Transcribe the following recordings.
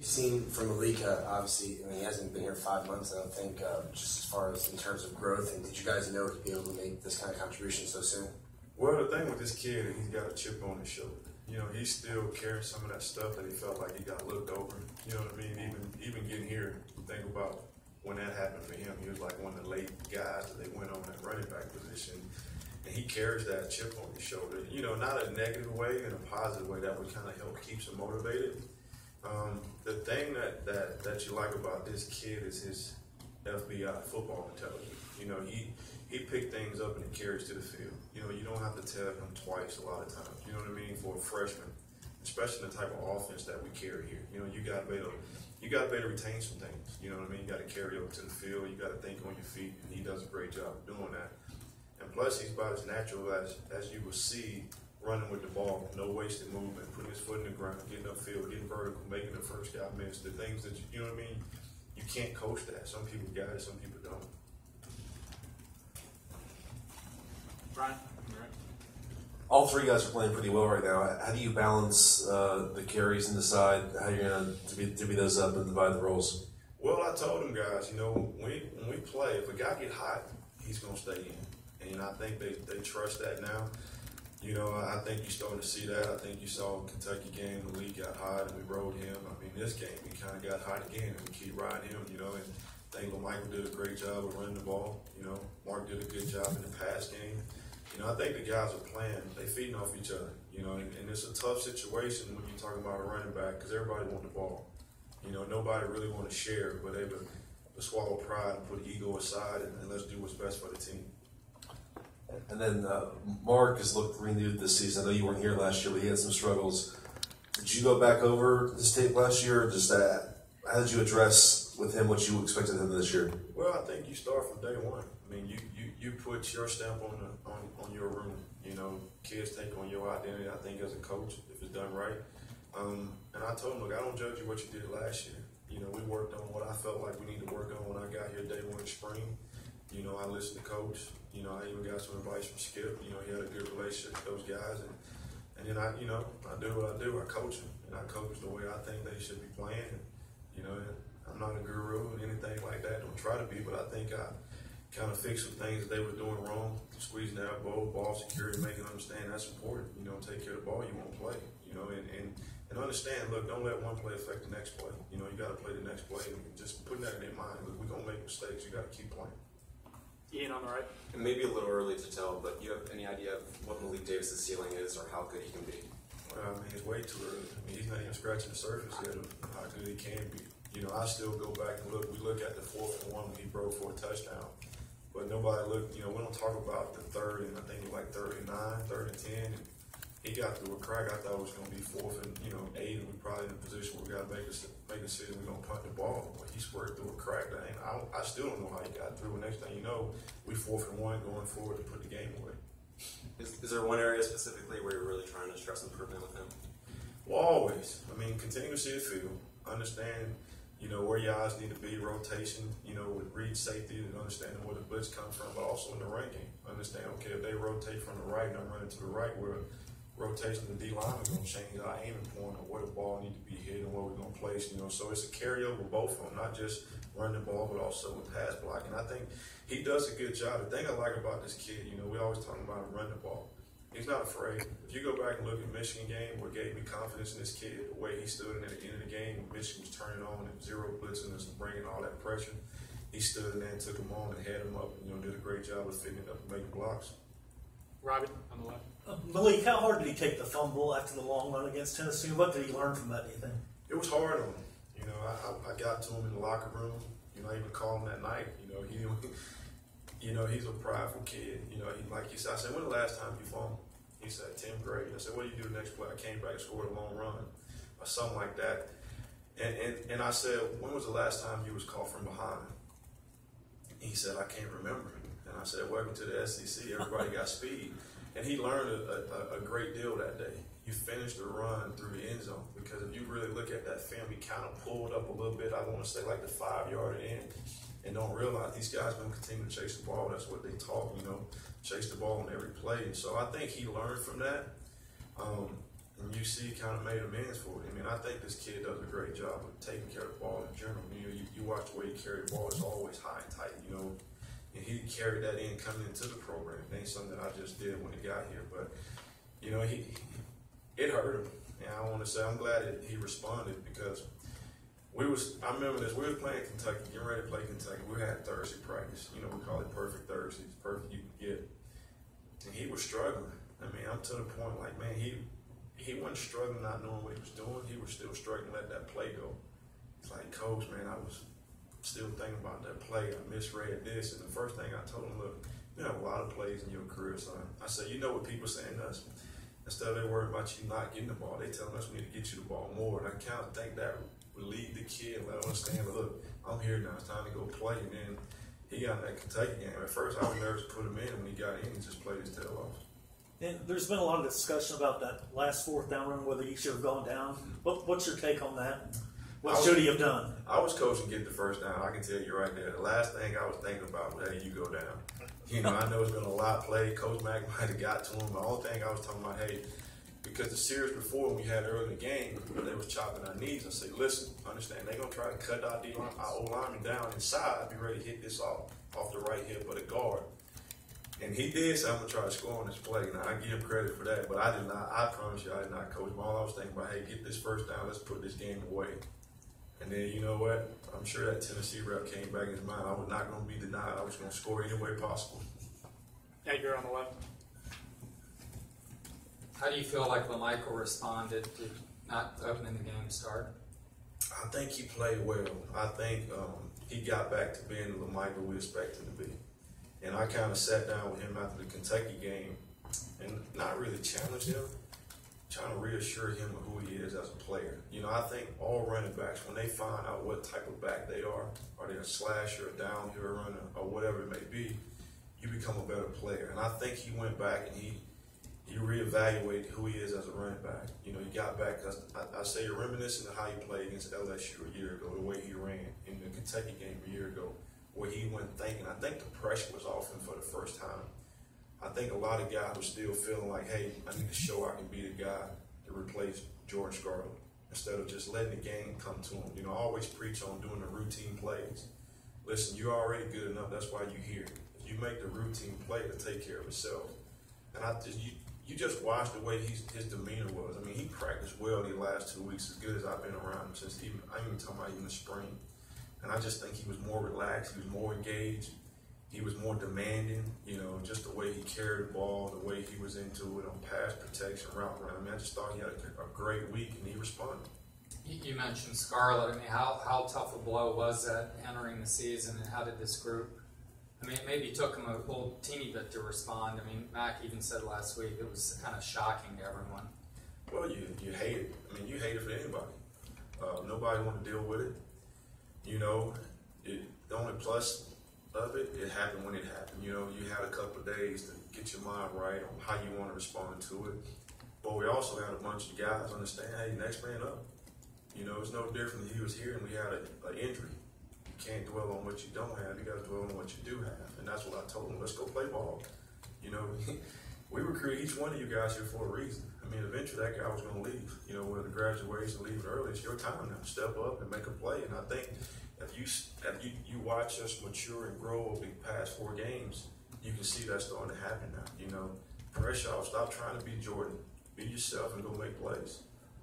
You've seen from Malika, obviously, I mean, he hasn't been here 5 months, I don't think, just as far as in terms of growth. And did you guys know he'd be able to make this kind of contribution so soon? Well, the thing with this kid is he's got a chip on his shoulder. You know, he's still carrying some of that stuff that he felt like he got looked over. You know what I mean? Even getting here, think about when that happened for him. He was like one of the late guys that they went on that running back position. And he carries that chip on his shoulder. You know, not a negative way, in a positive way that would kind of help keeps him motivated. The thing that you like about this kid is his FBI football intelligence. You know, he picked things up and he carries to the field. You know, you don't have to tell him twice a lot of times. You know what I mean? For a freshman, especially the type of offense that we carry here. You know, you got to be able to retain some things. You know what I mean? You got to carry up to the field. You got to think on your feet, and he does a great job of doing that. And plus, he's about as natural as you will see running with the ball, no wasted movement, putting his foot in the ground, getting upfield, getting vertical, making the first guy miss. The things that you know what I mean? You can't coach that. Some people got it, some people don't. Brian, all right. All three guys are playing pretty well right now. How do you balance the carries and decide how you're going to divvy those up and divide the roles? Well, I told them guys, you know, when we play, if a guy get hot, he's going to stay in. And I think they trust that now. You know, I think you're starting to see that. I think you saw Kentucky game, the league got hot and we rode him. I mean, this game, we kind of got hot again and we keep riding him, you know. And I think Michael did a great job of running the ball. You know, Mark did a good job in the pass game. You know, I think the guys are playing. They feeding off each other, you know. And it's a tough situation when you're talking about a running back because everybody wants the ball. You know, nobody really want to share, but able to swallow pride and put ego aside and let's do what's best for the team. And then Mark has looked renewed this season. I know you weren't here last year, but he had some struggles. Did you go back over this tape last year, or just how did you address with him what you expected of him this year? Well, I think you start from day one. I mean, you put your stamp on your room. You know, kids take on your identity. I think as a coach, if it's done right. And I told him, look, I don't judge you what you did last year. You know, we worked on what I felt like we needed to work on when I got here day one in spring. You know, I listened to Coach. You know, I even got some advice from Skip. You know, he had a good relationship with those guys. And then I do what I do. I coach them. And I coach the way I think they should be playing. And, you know, I'm not a guru or anything like that. Don't try to be. But I think I kind of fixed some things that they were doing wrong. Squeezing out ball security, making them understand that's important. You know, take care of the ball, you won't play. You know, and understand, look, don't let one play affect the next play. You know, you got to play the next play. And just putting that in their mind. Look, we're going to make mistakes. You got to keep playing. Ian on the right. It may be a little early to tell, but you have any idea of what Malik Davis' ceiling is or how good he can be? Well, I mean, it's way too early. I mean, he's not even scratching the surface yet of how good he can be. You know, I still go back and look. We look at the 4th and 1 when he broke for a touchdown. But nobody looked, you know, we don't talk about the 3rd and I think it was like 3rd and 9, 3rd and 10. And he got through a crack. I thought it was going to be 4th and, 8, and we probably in a position where we got to make a decision. We're going to punt the ball. But he squirted through a crack. I still don't know how he got through. And next thing you know, we 4th and 1 going forward to put the game away. Is there one area specifically where you're really trying to stress improvement with him? Well, always. I mean, continue to see the field. Understand, you know, where your eyes need to be, rotation, you know, with read safety and understanding where the blitz comes from, but also in the run game. Understand, okay, if they rotate from the right and I'm running to the right, where rotation of the D-line is going to change our aiming point or where the ball needs to be hit and where we're going to place, you know. So it's a carryover with both of them, not just run the ball, but also with pass blocking. I think he does a good job. The thing I like about this kid, you know, we always talking about run the ball. He's not afraid. If you go back and look at Michigan game, what gave me confidence in this kid, the way he stood in at the end of the game when Michigan was turning on and zero blitzing us and bringing all that pressure, he stood in there and took him on and had him up and, you know, did a great job of fitting it up and making blocks. Robbie on the left. Malik, how hard did he take the fumble after the long run against Tennessee? What did he learn from that, do you think? It was hard on him. You know, I got to him in the locker room. You know, I even called him that night. You know, he's a prideful kid. You know, like you said, I said, when the last time you fumbled? He said, 10th grade. I said, what do you do the next play? I came back and scored a long run or something like that. And I said, when was the last time you was caught from behind? He said, I can't remember. And I said, welcome to the SEC. Everybody got speed. And he learned a great deal that day. You finished the run through the end zone because if you really look at that film, he kind of pulled up a little bit. I want to say like the 5-yard end, and don't realize these guys going to continue to chase the ball. That's what they taught, you know, chase the ball on every play. And so I think he learned from that. and UC kind of made amends for it. I mean, I think this kid does a great job of taking care of the ball in general. You know, you watch the way he carried the ball; it's always high and tight. You know, and he carried that in coming into the program. It ain't something that I just did when he got here, but you know, it hurt him. And I want to say I'm glad that he responded because I remember this. We were playing Kentucky, getting ready to play Kentucky. We had Thursday practice. You know, we call it perfect Thursdays, perfect you can get. And he was struggling. I mean, I'm to the point like, man, he wasn't struggling not knowing what he was doing. He was still struggling to let that play go. It's like, Coach, man, I was still thinking about that play. I misread this. And the first thing I told him, look, you have a lot of plays in your career, son. I said, you know what people saying to us? Instead of they worried about you not getting the ball, they telling us we need to get you the ball more. And I kind of think that relieved the kid and let him understand, look, I'm here now. It's time to go play. And then he got in that Kentucky game. At first, I was nervous to put him in. When he got in, he just played his tail off. And there's been a lot of discussion about that last fourth down run, whether he should have gone down. What's your take on that? What should he have done? I was coaching get the first down. I can tell you right there. The last thing I was thinking about was, hey, you go down. You know, I know it's been a lot played. Coach Mack might have got to him. The only thing I was talking about, hey, because the series before when we had early in the game, they was chopping our knees. I say, listen, understand, they're going to try to cut our O-lineman down inside, be ready to hit this off the right hip of the guard. And he did say, I'm going to try to score on this play. Now, I give him credit for that, but I did not, I promise you, I did not coach him. All I was thinking about, hey, get this first down, let's put this game away. And then, you know what? I'm sure that Tennessee rep came back in his mind. I was not going to be denied. I was going to score any way possible. Edgar on the left. How do you feel like LaMichael responded to not opening the game to start? I think he played well. I think he got back to being the LaMichael we expected him to be. And I kind of sat down with him after the Kentucky game and not really challenged him, trying to reassure him of who he is as a player. You know, I think all running backs, when they find out what type of back they are they a slasher, a downhill runner, or whatever it may be, you become a better player. And I think he went back and he reevaluated who he is as a running back. You know, he got back, I say you're reminiscent of how he played against LSU a year ago, the way he ran in the Kentucky game a year ago, where he went thinking. I think the pressure was off him for the first time. I think a lot of guys were still feeling like, hey, I need to show I can be the guy to replace Jordan Scarlett, instead of just letting the game come to him. You know, I always preach on doing the routine plays. Listen, you're already good enough. That's why you're here. If you make the routine play to take care of itself. And you just watch the way his demeanor was. I mean, he practiced well these last 2 weeks, as good as I've been around him since I'm even talking about even the spring. And I just think he was more relaxed, he was more engaged, he was more demanding, you know, just the way he carried the ball, the way he was into it on pass protection, route run. I mean, I just thought he had a great week, and he responded. You mentioned Scarlett. I mean, how tough a blow was that entering the season, and how did this group, I mean, it maybe took him a little teeny bit to respond. I mean, Mac even said last week it was kind of shocking to everyone. Well, you hate it. I mean, you hate it for anybody. Nobody want to deal with it. You know, the only plus of it happened when it happened. You know, you had a couple of days to get your mind right on how you want to respond to it. But we also had a bunch of guys understand, hey, next man up. You know, it's no different than he was here and we had an injury. You can't dwell on what you don't have. You got to dwell on what you do have. And that's what I told him. Let's go play ball. You know, we recruited each one of you guys here for a reason. I mean, eventually that guy was going to leave. You know, whether graduation, leaving early, it's your time now. Step up and make a play. And I think if you watch us mature and grow over the past 4 games, you can see that starting to happen now. You know, pressure off. Stop trying to be Jordan. Be yourself and go make plays.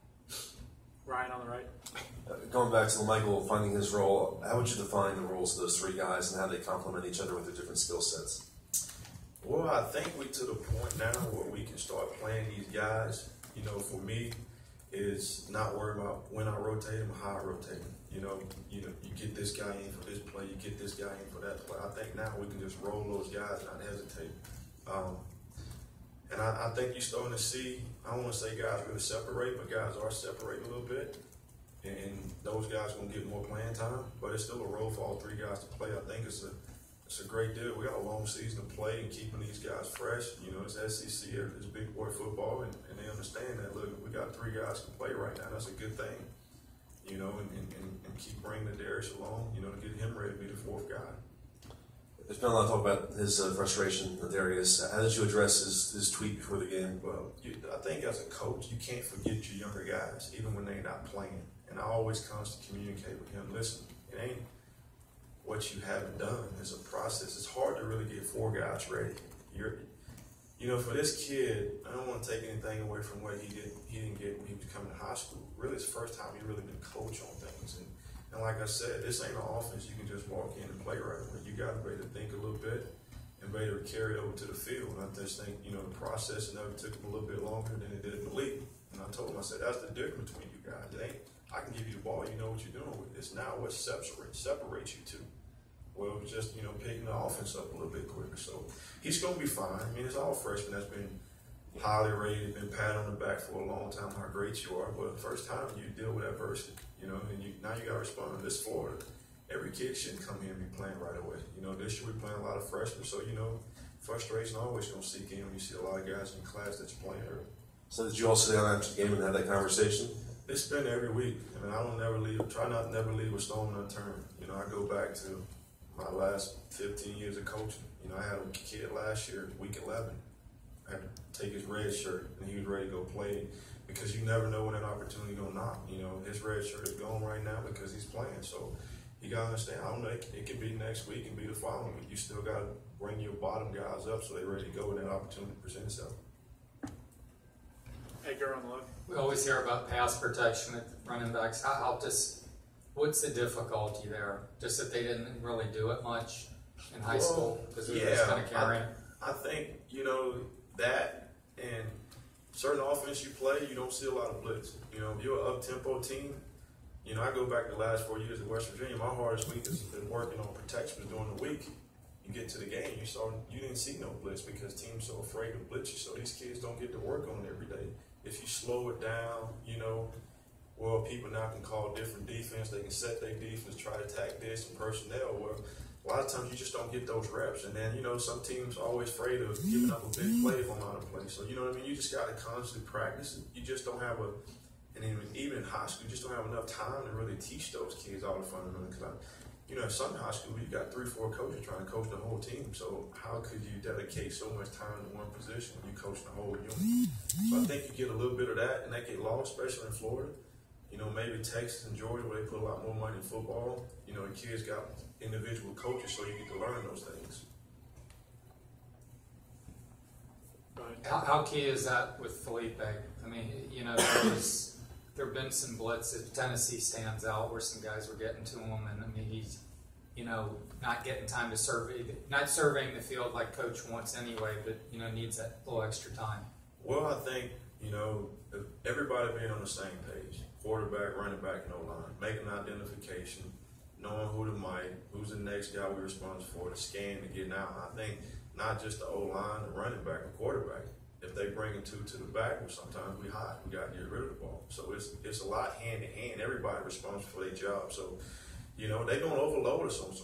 Ryan on the right. Going back to LaMichael finding his role, how would you define the roles of those 3 guys and how they complement each other with their different skill sets? Well, I think we're to the point now where we can start playing these guys. You know, for me, is not worrying about when I rotate them or how I rotate them. You know, you get this guy in for this play, you get this guy in for that play. I think now we can just roll those guys, not hesitate. And I think you're starting to see, I don't want to say guys really separate, but guys are separating a little bit. And those guys are going to get more playing time, but it's still a role for all 3 guys to play. I think it's a great deal. We got a long season to play and keeping these guys fresh. You know, it's SEC, it's big boy football, and they understand that. Look, we got 3 guys who can play right now. That's a good thing. You know, and keep bringing the Darius along, you know, to get him ready to be the 4th guy. There's been a lot of talk about his frustration with Darius. How did you address his tweet before the game? Well, I think as a coach, you can't forget your younger guys, even when they're not playing. And I always constantly communicate with him. Listen, it ain't what you haven't done. It's a process. It's hard to really get 4 guys ready. For this kid, I don't want to take anything away from what he didn't get when he was coming to high school. Really, it's the first time he really been coached on things. And like I said, this ain't an offense you can just walk in and play right away. You got to be able to think a little bit and be able to carry it over to the field. And I just think, the process never took him a little bit longer than it did in the league. And I told him, I said, that's the difference between you guys. It ain't, I can give you the ball, you know what you're doing with it. It's now what separates you two. Well, it was just, picking the offense up a little bit quicker. So he's going to be fine. I mean, it's all freshmen that's been highly rated, been patted on the back for a long time, how great you are. But the first time you deal with adversity, and now you got to respond. This Florida, every kid shouldn't come here and be playing right away. This year we're playing a lot of freshmen, so, frustration always going to seek in when you see a lot of guys in class that's playing early. So did you all sit down after the game and have that conversation? It's been every week. I mean, I don't never leave, try not to never leave a stone unturned. I go back to my last 15 years of coaching. I had a kid last year, week 11. I had to take his red shirt, and he was ready to go play because you never know when that opportunity going to knock. His red shirt is gone right now because he's playing. So you got to understand, I don't know, it could be next week and be the following week. You still got to bring your bottom guys up so they're ready to go when that opportunity presents itself. Edgar on the left. We always hear about pass protection with running backs. What's the difficulty there? Just that they didn't really do it much in high school because we were just kind of carrying. I think that and certain offense you play, you don't see a lot of blitz. If you're an up-tempo team, I go back the last 4 years at West Virginia. My hardest week has been working on protections during the week. You get to the game, you didn't see no blitz because teams so afraid to blitz you. So these kids don't get to work on it every day. If you slow it down, well, people now can call different defense. They can set their defense, try to attack this and personnel. Well, a lot of times you just don't get those reps. And then, some teams are always afraid of giving up a big play if I'm out of play. So, you just got to constantly practice. You just don't have even in high school, you just don't have enough time to really teach those kids all the fundamentals. Because, some high school, you got 3-4 coaches trying to coach the whole team. So how could you dedicate so much time to one position when you coach the whole unit? So I think you get a little bit of that, and that get lost, especially in Florida. Maybe Texas and Georgia, where they put a lot more money in football. The kids got individual coaches, so you get to learn those things. How key is that with Felipe? I mean, there have been some blitzes. Tennessee stands out where some guys were getting to him, and I mean he's not getting time to survey, not surveying the field like coach wants anyway, but needs that little extra time. Well, I think everybody being on the same page. Quarterback, running back, and O-line. Making an identification, knowing who who's the next guy we're responsible for, the scan to getting out. I think not just the O-line, the running back, the quarterback. If they bring two to the back, well, sometimes we hide. We got to get rid of the ball. So it's a lot hand in hand. Everybody responsible for their job. So, they're going to overload us on